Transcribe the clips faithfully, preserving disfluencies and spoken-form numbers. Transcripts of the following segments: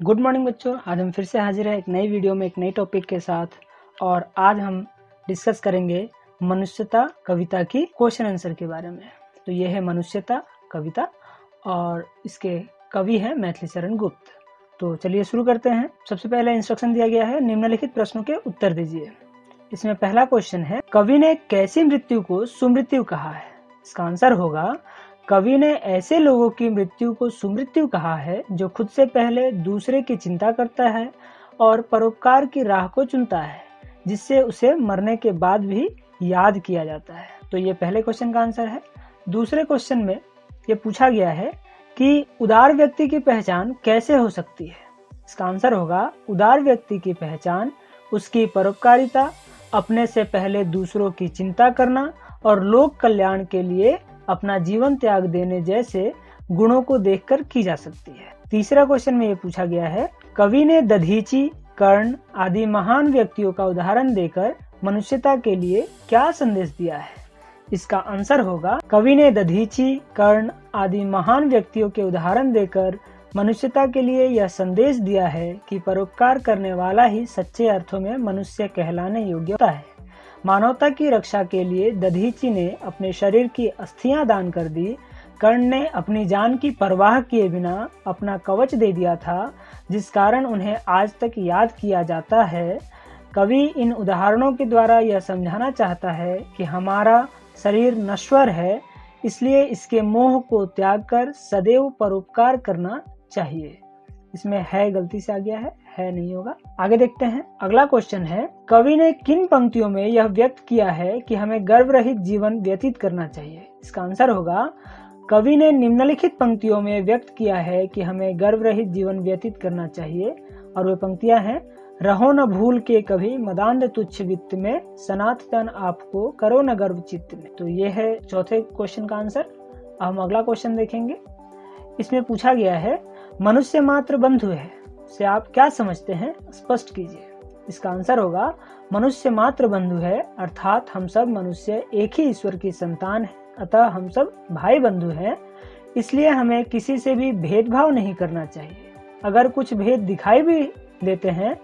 Good morning बच्चों, आज हम फिर से हाजिर हैं एक नई वीडियो में एक नई टॉपिक के साथ। और आज हम डिस्कस करेंगे मनुष्यता कविता की क्वेश्चन आंसर के बारे में। तो ये है मनुष्यता कविता और इसके कवि हैं मैथिली शरण गुप्त। तो चलिए शुरू करते हैं। सबसे पहले इंस्ट्रक्शन दिया गया है, निम्नलिखित प्रश्नों के उत्तर दीजिए। इसमें पहला क्वेश्चन है, कवि ने कैसी मृत्यु को सुमृत्यु कहा है? इसका आंसर होगा, कवि ने ऐसे लोगों की मृत्यु को सुमृत्यु कहा है जो खुद से पहले दूसरे की चिंता करता है और परोपकार की राह को चुनता है, जिससे उसे मरने के बाद भी याद किया जाता है। तो ये पहले क्वेश्चन का आंसर है। दूसरे क्वेश्चन में ये पूछा गया है कि उदार व्यक्ति की पहचान कैसे हो सकती है? इसका आंसर होगा, उदार व्यक्ति की पहचान उसकी परोपकारिता, अपने से पहले दूसरों की चिंता करना और लोक कल्याण के लिए अपना जीवन त्याग देने जैसे गुणों को देखकर की जा सकती है। तीसरा क्वेश्चन में ये पूछा गया है, कवि ने दधीची, कर्ण आदि महान व्यक्तियों का उदाहरण देकर मनुष्यता के लिए क्या संदेश दिया है? इसका आंसर होगा, कवि ने दधीची, कर्ण आदि महान व्यक्तियों के उदाहरण देकर मनुष्यता के लिए यह संदेश दिया है कि परोपकार करने वाला ही सच्चे अर्थों में मनुष्य कहलाने योग्य होता है। मानवता की रक्षा के लिए दधीची ने अपने शरीर की अस्थियां दान कर दी। कर्ण ने अपनी जान की परवाह किए बिना अपना कवच दे दिया था, जिस कारण उन्हें आज तक याद किया जाता है। कवि इन उदाहरणों के द्वारा यह समझाना चाहता है कि हमारा शरीर नश्वर है, इसलिए इसके मोह को त्याग कर सदैव परोपकार करना चाहिए। इसमें है गलती से आ गया है, है नहीं होगा। आगे देखते हैं। अगला क्वेश्चन है, कवि ने किन पंक्तियों में यह व्यक्त किया है कि हमें गर्व रहित जीवन व्यतीत करना चाहिए? इसका आंसर होगा, कवि ने निम्नलिखित पंक्तियों में व्यक्त किया है कि हमें गर्व रहित जीवन व्यतीत करना चाहिए। और वे पंक्तियां हैं, रहो न भूल के कभी मदान्ध तुच्छ वित्त में, सनात तन आपको करो न गर्व चित्त में। तो ये है चौथे क्वेश्चन का आंसर। अब हम अगला क्वेश्चन देखेंगे। इसमें पूछा गया है, मनुष्य मात्र बंधु है से आप क्या समझते हैं, स्पष्ट कीजिए। इसका आंसर होगा, मनुष्य मात्र बंधु है अर्थात हम सब मनुष्य एक ही ईश्वर की संतान है, अतः हम सब भाई बंधु हैं, इसलिए हमें किसी से भी भेदभाव नहीं करना चाहिए। अगर कुछ भेद दिखाई भी देते हैं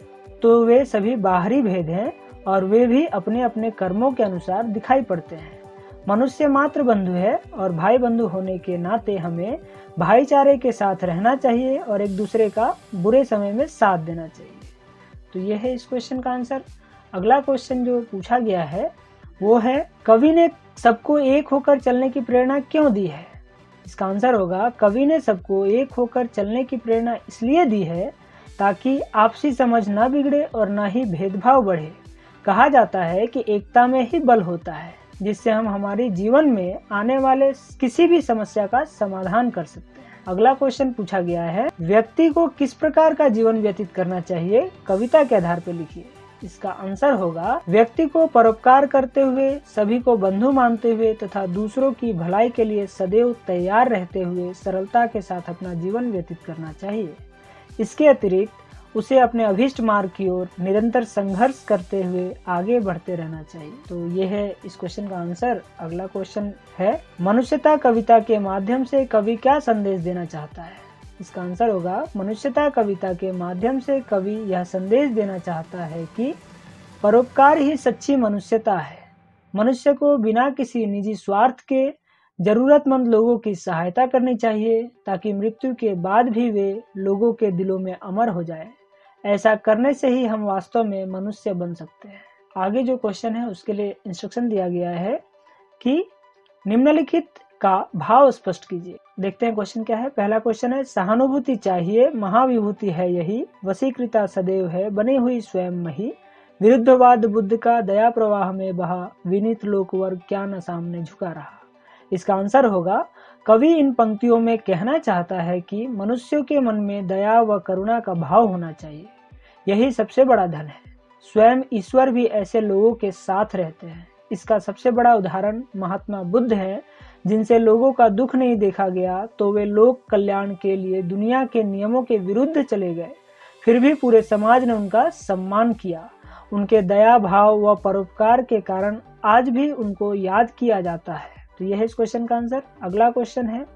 तो वे सभी बाहरी भेद हैं और वे भी अपने अपने कर्मों के अनुसार दिखाई पड़ते हैं। मनुष्य मात्र बंधु है और भाई बंधु होने के नाते हमें भाईचारे के साथ रहना चाहिए और एक दूसरे का बुरे समय में साथ देना चाहिए। तो ये है इस क्वेश्चन का आंसर। अगला क्वेश्चन जो पूछा गया है वो है, कवि ने सबको एक होकर चलने की प्रेरणा क्यों दी है? इसका आंसर होगा, कवि ने सबको एक होकर चलने की प्रेरणा इसलिए दी है ताकि आपसी समझ न बिगड़े और न ही भेदभाव बढ़े। कहा जाता है कि एकता में ही बल होता है, जिससे हम हमारे जीवन में आने वाले किसी भी समस्या का समाधान कर सकते हैं। अगला क्वेश्चन पूछा गया है, व्यक्ति को किस प्रकार का जीवन व्यतीत करना चाहिए, कविता के आधार पर लिखिए। इसका आंसर होगा, व्यक्ति को परोपकार करते हुए, सभी को बंधु मानते हुए तथा दूसरों की भलाई के लिए सदैव तैयार रहते हुए सरलता के साथ अपना जीवन व्यतीत करना चाहिए। इसके अतिरिक्त उसे अपने अभीष्ट मार्ग की ओर निरंतर संघर्ष करते हुए आगे बढ़ते रहना चाहिए। तो ये है इस क्वेश्चन का आंसर। अगला क्वेश्चन है, मनुष्यता कविता के माध्यम से कवि क्या संदेश देना चाहता है? इसका आंसर होगा, मनुष्यता कविता के माध्यम से कवि यह संदेश देना चाहता है कि परोपकार ही सच्ची मनुष्यता है। मनुष्य को बिना किसी निजी स्वार्थ के जरूरतमंद लोगों की सहायता करनी चाहिए ताकि मृत्यु के बाद भी वे लोगों के दिलों में अमर हो जाए। ऐसा करने से ही हम वास्तव में मनुष्य बन सकते हैं। आगे जो क्वेश्चन है उसके लिए इंस्ट्रक्शन दिया गया है कि निम्नलिखित का भाव स्पष्ट कीजिए। देखते हैं क्वेश्चन क्या है। पहला क्वेश्चन है, सहानुभूति चाहिए, महाविभूति है यही, वशीकृता सदैव है, बनी हुई स्वयं मही, विरुद्धवाद बुद्ध का दया प्रवाह में बहा, विनीत लोक वर्ग क्या न सामने झुका रहा। इसका आंसर होगा, कवि इन पंक्तियों में कहना चाहता है कि मनुष्यों के मन में दया व करुणा का भाव होना चाहिए, यही सबसे बड़ा धन है। स्वयं ईश्वर भी ऐसे लोगों के साथ रहते हैं। इसका सबसे बड़ा उदाहरण महात्मा बुद्ध है, जिनसे लोगों का दुख नहीं देखा गया तो वे लोक कल्याण के लिए दुनिया के नियमों के विरुद्ध चले गए, फिर भी पूरे समाज ने उनका सम्मान किया। उनके दया भाव व परोपकार के कारण आज भी उनको याद किया जाता है। तो यह है इस क्वेश्चन का आंसर। अगला क्वेश्चन है,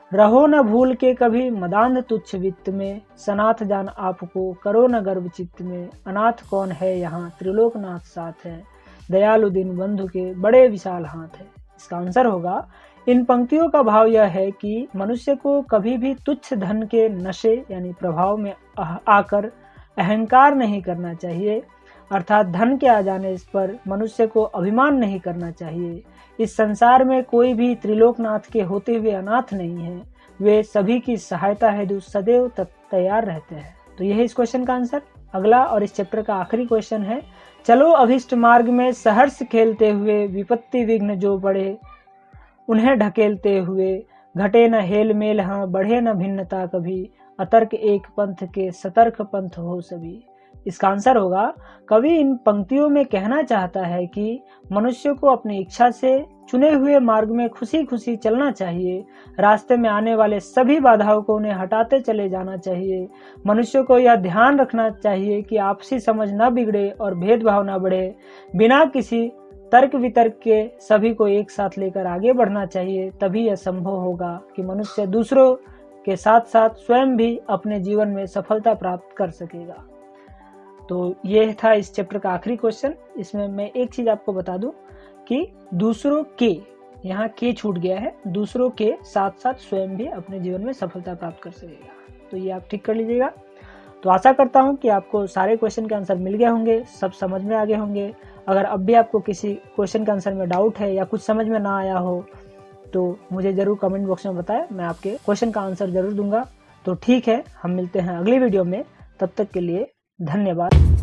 रहो न भूल के कभी मदान्ध तुच्छ वित्त में, सनाथ जान आपको करो न गर्व चित्त में, अनाथ कौन है यहाँ त्रिलोकनाथ साथ है, दयालु दिन बंधु के बड़े विशाल हाथ है। इसका आंसर होगा, इन पंक्तियों का भाव यह है कि मनुष्य को कभी भी तुच्छ धन के नशे यानी प्रभाव में आकर अहंकार नहीं करना चाहिए, अर्थात धन के आ जाने पर मनुष्य को अभिमान नहीं करना चाहिए। इस संसार में कोई भी त्रिलोकनाथ के होते हुए अनाथ नहीं है, वे सभी की सहायता हेतु सदैव तैयार रहते हैं। तो यह इस क्वेश्चन का आंसर। अगला और इस चैप्टर का आखिरी क्वेश्चन है, चलो अभिष्ट मार्ग में सहर्ष खेलते हुए, विपत्ति विघ्न जो पड़े उन्हें ढकेलते हुए, घटे न हेल मेल हाँ बढ़े न भिन्नता कभी, अतर्क एक पंथ के सतर्क पंथ हो सभी। इसका आंसर होगा, कवि इन पंक्तियों में कहना चाहता है कि मनुष्य को अपनी इच्छा से चुने हुए मार्ग में खुशी खुशी चलना चाहिए, रास्ते में आने वाले सभी बाधाओं को उन्हें हटाते चले जाना चाहिए। मनुष्य को यह ध्यान रखना चाहिए कि आपसी समझ न बिगड़े और भेदभाव न बढ़े। बिना किसी तर्क वितर्क के सभी को एक साथ लेकर आगे बढ़ना चाहिए, तभी यह संभव होगा कि मनुष्य दूसरों के साथ साथ स्वयं भी अपने जीवन में सफलता प्राप्त कर सकेगा। तो ये था इस चैप्टर का आखिरी क्वेश्चन। इसमें मैं एक चीज आपको बता दूं कि दूसरों के, यहाँ के छूट गया है, दूसरों के साथ साथ स्वयं भी अपने जीवन में सफलता प्राप्त कर सकेगा। तो ये आप ठीक कर लीजिएगा। तो आशा करता हूँ कि आपको सारे क्वेश्चन के आंसर मिल गए होंगे, सब समझ में आ गए होंगे। अगर अब भी आपको किसी क्वेश्चन के आंसर में डाउट है या कुछ समझ में ना आया हो तो मुझे जरूर कमेंट बॉक्स में बताएं, मैं आपके क्वेश्चन का आंसर जरूर दूंगा। तो ठीक है, हम मिलते हैं अगली वीडियो में, तब तक के लिए धन्यवाद।